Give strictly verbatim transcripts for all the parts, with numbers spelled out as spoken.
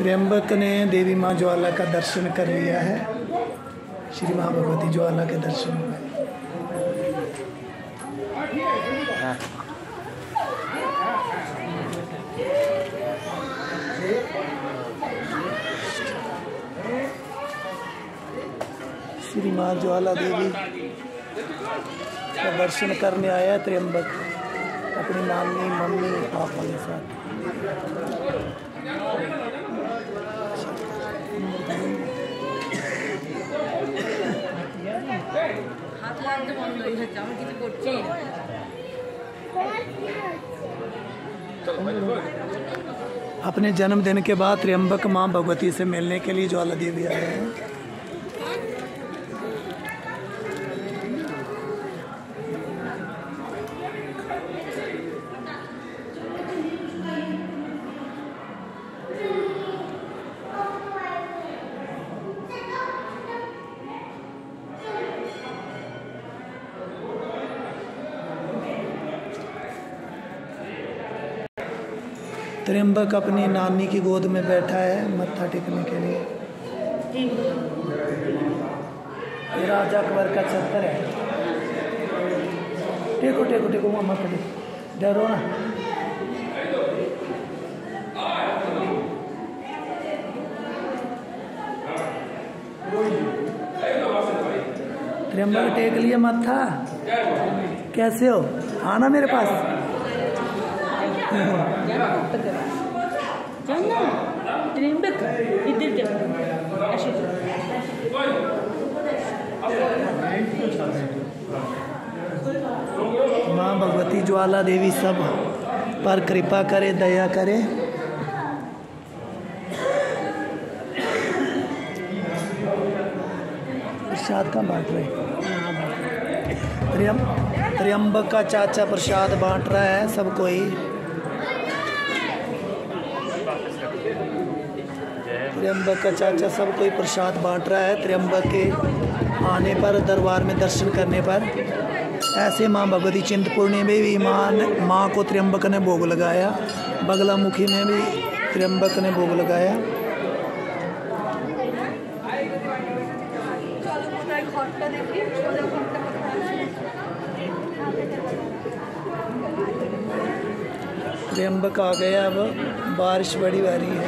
त्र्यंबक ने देवी माँ ज्वाला का दर्शन कर लिया है। श्री माँ भगवती ज्वाला के दर्शन हुए। श्री माँ ज्वाला देवी का दर्शन करने आया त्र्यंबक अपनी नानी मम्मी पापा के साथ। अपने जन्मदिन के बाद त्र्यंबक माँ भगवती से मिलने के लिए ज्वाला देवी आए हैं। त्र्यंबक अपनी नानी की गोद में बैठा है मत्था टेकने के लिए। ये राजा अकबर का छत्तर है। टेको टेको टेको मत डरो ना। त्र्यंबक टेक लिए मत्था। कैसे हो? आना मेरे पास। त्र्यंबक इधर माँ भगवती ज्वाला देवी सब पर कृपा करे, दया करे। प्रसाद का बांट रहे। त्र्यंबक का चाचा प्रसाद बांट रहा है सब कोई। त्र्यंबक का चाचा सब कोई प्रसाद बांट रहा है। त्र्यंबक के आने पर दरबार में दर्शन करने पर ऐसे माँ भगवती चिंतपूर्णी में भी माँ माँ को त्र्यंबक ने भोग लगाया। बगलामुखी में भी त्र्यंबक ने भोग लगाया। त्र्यंबक आ गया। अब बारिश बड़ी भारी है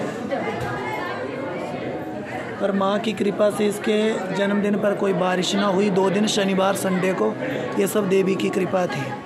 पर माँ की कृपा से इसके जन्मदिन पर कोई बारिश ना हुई। दो दिन शनिवार संडे को ये सब देवी की कृपा थी।